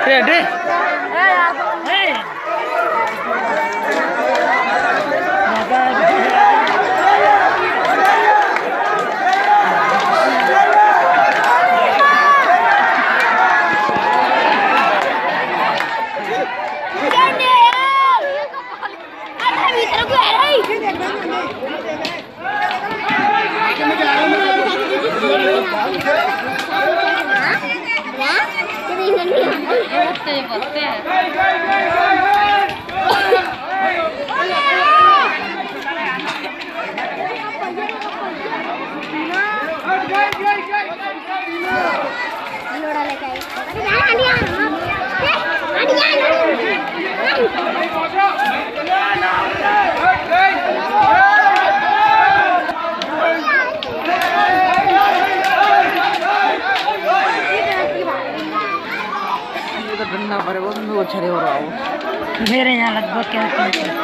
ठंडा पर वो छड़े हो रहा हो मेरे यहाँ लगभग क्या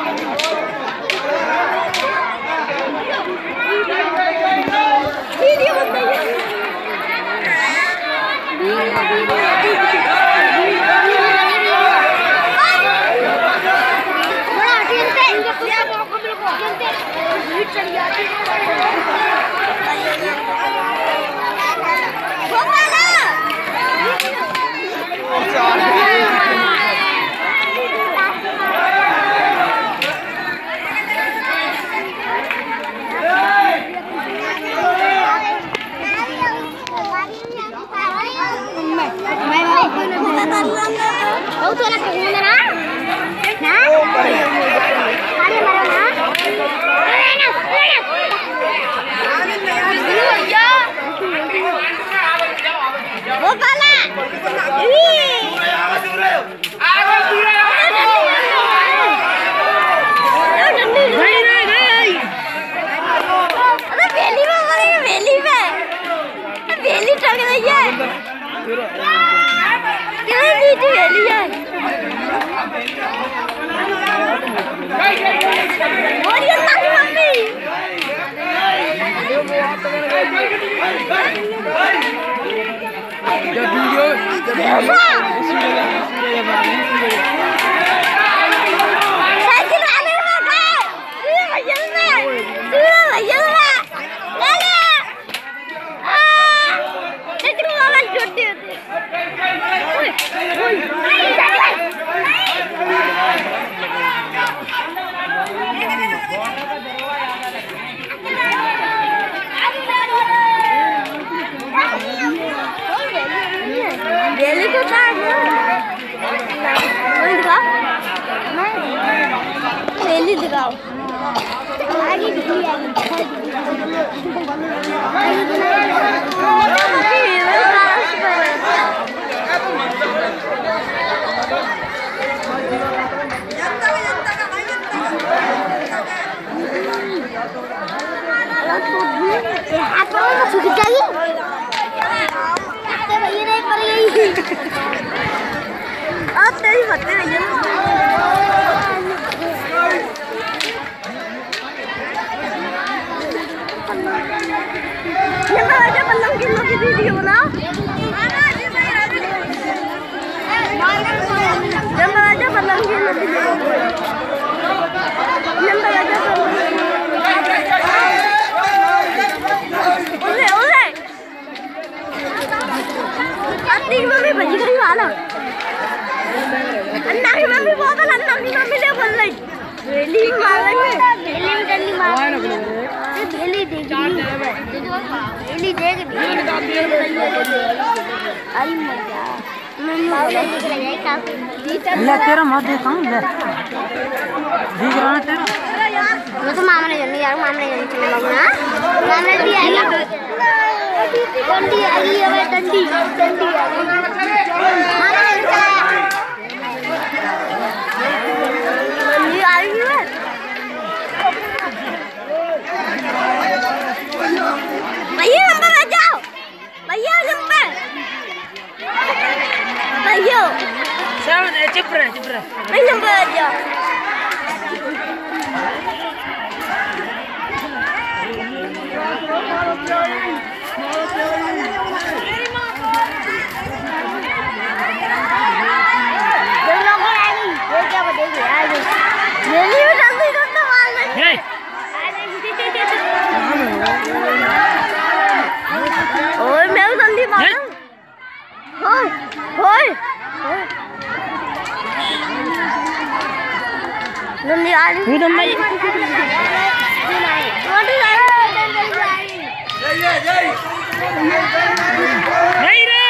तेरा मत देखा हूँ ले दिख रहा है तेरा वो तो मामा ने जानी यार मामा ने जानी चले लगना मामा ने भी आएगा डंडी आ गई है डंडी डंडी आ गई मामा ने चलाया ये आ रही है भैया नंबर आ जाओ भैया नंबर भैया चुप रहे भाई नंबर आ जाओ जल्दी आ रही भूतम भाई छोटी नहीं रे